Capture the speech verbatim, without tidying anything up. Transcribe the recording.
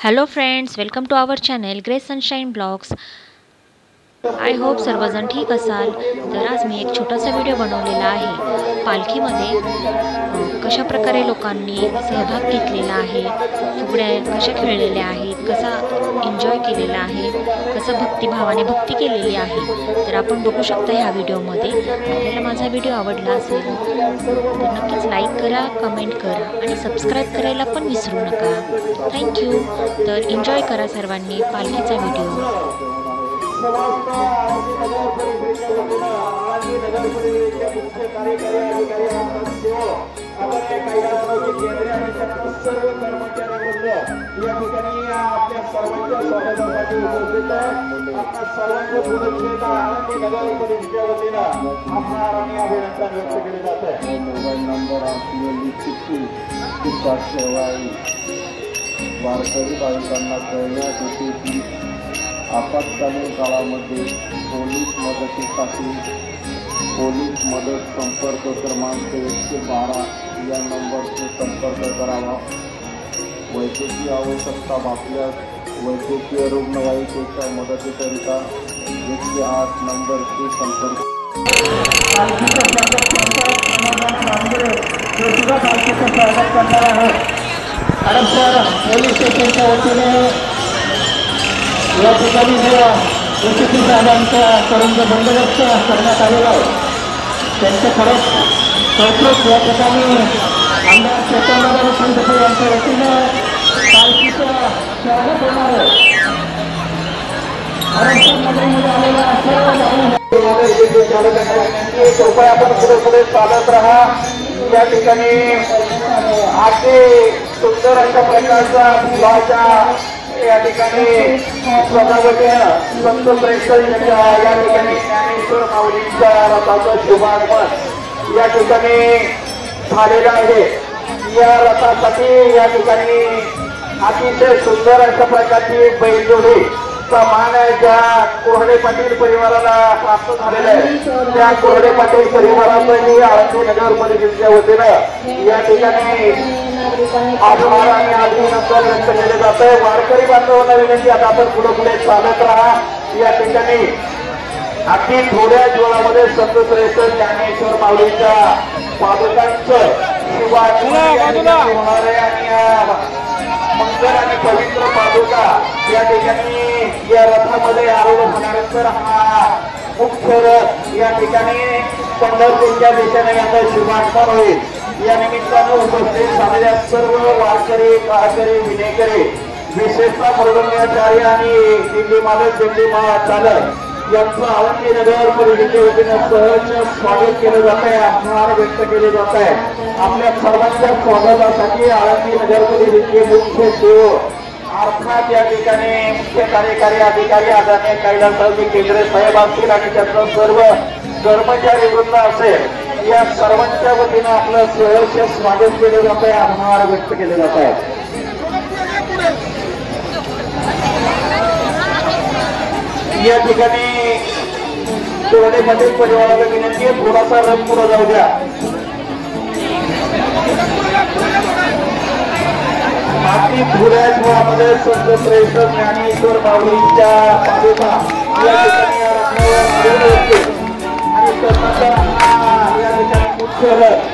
Hello friends, welcome to our channel grey sunshine blogs. I hope सर्वजण ठीक असाल। तर आज मी एक छोटासा व्हिडिओ बनवलेला आहे। पालखीमध्ये कशा प्रकारे लोकांनी सहभाग घेतलेला आहे, फुगड्या कशा खेळलेल्या आहेत, कसा एन्जॉय केलेला आहे, कसं भक्तिभावाने भक्ती केलेली आहे, तर आपण बघू शकता ह्या व्हिडिओमध्ये। आपल्याला माझा व्हिडिओ आवडला असेल तर नक्कीच लाईक करा, कमेंट करा आणि सबस्क्राईब करायला पण विसरू नका। थँक्यू। तर एन्जॉय करा सर्वांनी पालखीचा व्हिडिओ। समस्त आळंदी नगर परिषदेच्या वतीनं आळंदी नगर परिषदेच्या मुख्य कार्यकारी अधिकारी आपण कैलासवासी केंद्रीय आणि त्यांना सर्व कर्मचाऱ्यांवृंद या ठिकाणी आपल्या सर्वांच्या स्वागतासाठी उपस्थित आहे। आपल्या सर्वांच्या शुभेच्छा आळंदी नगर परिषदेच्या वतीनं आभार आणि अभिनंदन व्यक्त केले जात आहे। मोबाईल नंबर असलेली चिठ्ठी सेवाई वारकरी भाविकांना कळण्यात येते की आपत्कालीन काळामध्ये पोलीस मदतीसाठी पोलीस मदत संपर्क क्रमांक एकशे बारा या नंबरचे संपर्क करावा। वैद्यकीय आवश्यकता भासल्यास वैद्यकीय रुग्णवाहिकेच्या मदतीकरिता एकशे आठ नंबरचे संपर्क करणार आहे। हडपसर पोलीस स्टेशनच्या वतीने या ठिकाणी एसीपी साहेबांच्या कडून जो बंदोबस्त करण्यात आलेला आहे त्यांचं खरंच कौतुक या ठिकाणी आमदार चेतनदादा संतपे यांच्या वतीनं पालखीचं स्वागत होणार आहे। हडपसर नगरीमध्ये आलेल्या सर्व कृपया आपण पुढे पुढे चालत राहा। या ठिकाणी अगदी सुंदर अशा प्रकारचा फुलाच्या या ठिकाणी स्वतःवतीनं संत प्रेक्षक या ठिकाणी ज्ञानेश्वर माऊलींच्या रथाचं शुभागमन या ठिकाणी झालेलं आहे। या रथासाठी या ठिकाणी अतिशय सुंदर अशा प्रकारची बैलजोडी मान ज्या कोरडे पाटील परिवाराला प्राप्त झालेला आहे त्या कोरडे पाटील परिवाराचंही आळंदी नगर परिषदेच्या वतीनं या ठिकाणी आभार आणि अभिनंदन व्यक्त केले जात आहे। वारकरी बांधवांना विनंती, आता आपण पुढे पुढे चालत राहा। या ठिकाणी अगदी थोड्याच वेळामध्ये संत श्रेष्ठ ज्ञानेश्वर माऊलींच्या पादुकांचं शुभागमन होणार आहे आणि मंगल आणि पवित्र पादुका या ठिकाणी या रथामध्ये आरूढ होण्यानंतर हा मुख्य रथ या ठिकाणी पंढरपूरच्या दिशेने याचा शुभागमन होईल। या निमित्तानं उपस्थित झालेल्या सर्व वारकरी काळकरी विनेकरी विशेषतः मृदंगाचार्य आणि दिंडी मालक दिंडी चालक यांचं आळंदी नगर परिषदेच्या वतीनं सहर्ष स्वागत केलं जात आहे, आभार व्यक्त केले जात आहे। आपल्या सर्वांच्या स्वागतासाठी आळंदी नगर परिषदेचे मुख्य सेवक अर्थात या ठिकाणी मुख्य कार्यकारी अधिकारी आदरणीय कैलासवासी केंद्रे साहेब असतील आणि त्यांचं सर्व कर्मचारी वृंद असेल, या सर्वांच्या वतीनं आपलं सहर्ष स्वागत केलं जात आहे, आभार व्यक्त केले जात आहे। या ठिकाणी कोरडे पाटील परिवाराला विनंती आहे, थोडासा रथ पुढे जाऊ द्या। बाकी थोड्याच वेळामध्ये संत श्रेष्ठ ज्ञानेश्वर माऊलींच्या पादुका या ठिकाणी आणि त्यानंतर या ठिकाणी मुख्य रथ